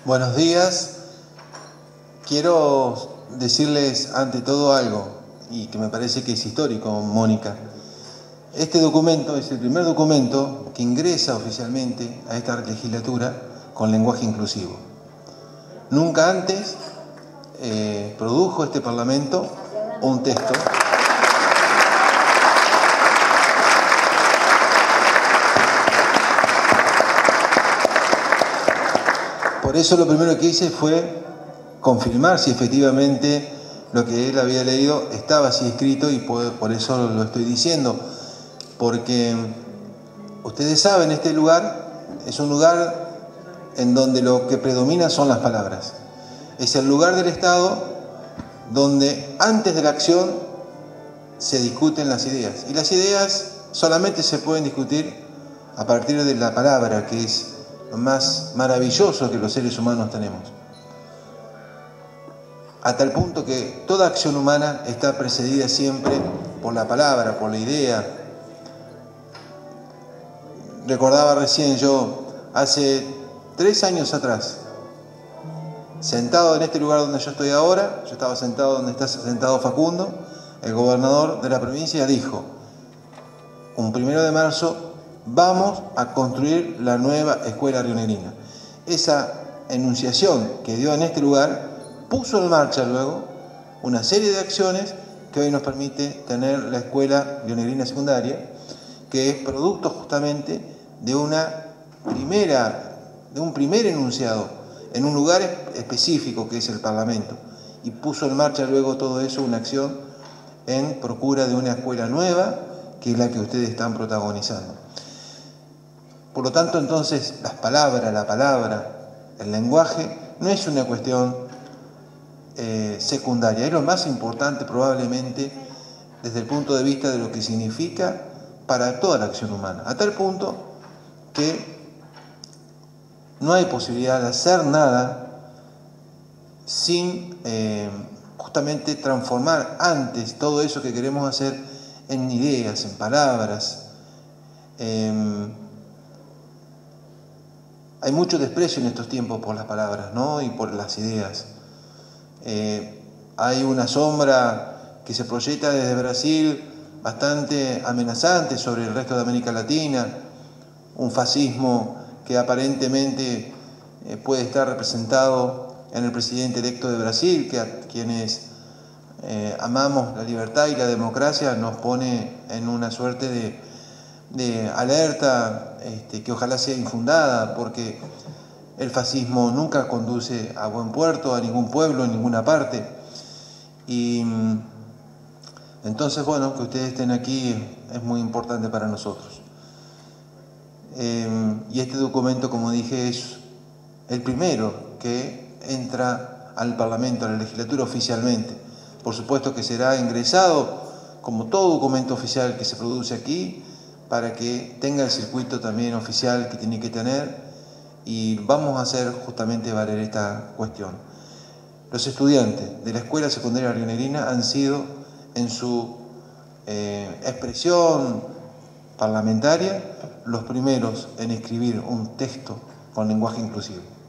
Buenos días. Quiero decirles ante todo algo, y que me parece que es histórico, Mónica. Este documento es el primer documento que ingresa oficialmente a esta legislatura con lenguaje inclusivo. Nunca antes produjo este Parlamento un texto Por eso lo primero que hice fue confirmar si efectivamente lo que él había leído estaba así escrito, y por eso lo estoy diciendo. Porque ustedes saben, este lugar es un lugar en donde lo que predomina son las palabras. Es el lugar del Estado donde antes de la acción se discuten las ideas. Y las ideas solamente se pueden discutir a partir de la palabra, que es lo más maravilloso que los seres humanos tenemos. A tal punto que toda acción humana está precedida siempre por la palabra, por la idea. Recordaba recién yo, hace 3 años atrás, sentado en este lugar donde yo estoy ahora, yo estaba sentado donde está sentado Facundo, el gobernador de la provincia dijo, un 1 de marzo, vamos a construir la nueva escuela rionegrina. Esa enunciación que dio en este lugar puso en marcha luego una serie de acciones que hoy nos permite tener la escuela rionegrina secundaria, que es producto justamente de un primer enunciado en un lugar específico que es el Parlamento, y puso en marcha luego todo eso una acción en procura de una escuela nueva, que es la que ustedes están protagonizando. Por lo tanto, entonces, la palabra, el lenguaje, no es una cuestión secundaria, es lo más importante probablemente desde el punto de vista de lo que significa para toda la acción humana, a tal punto que no hay posibilidad de hacer nada sin justamente transformar antes todo eso que queremos hacer en ideas, en palabras. Hay mucho desprecio en estos tiempos por las palabras, ¿no? Y por las ideas. Hay una sombra que se proyecta desde Brasil bastante amenazante sobre el resto de América Latina, un fascismo que aparentemente puede estar representado en el presidente electo de Brasil, que a quienes amamos la libertad y la democracia nos pone en una suerte de alerta que ojalá sea infundada, porque el fascismo nunca conduce a buen puerto, a ningún pueblo, en ninguna parte. Y entonces, bueno, que ustedes estén aquí es muy importante para nosotros. Y este documento, como dije, es el primero que entra al Parlamento, a la legislatura oficialmente. Por supuesto que será ingresado, como todo documento oficial que se produce aquí, para que tenga el circuito también oficial que tiene que tener, y vamos a hacer justamente valer esta cuestión. Los estudiantes de la Escuela Secundaria Rionegrina han sido, en su expresión parlamentaria, los primeros en escribir un texto con lenguaje inclusivo.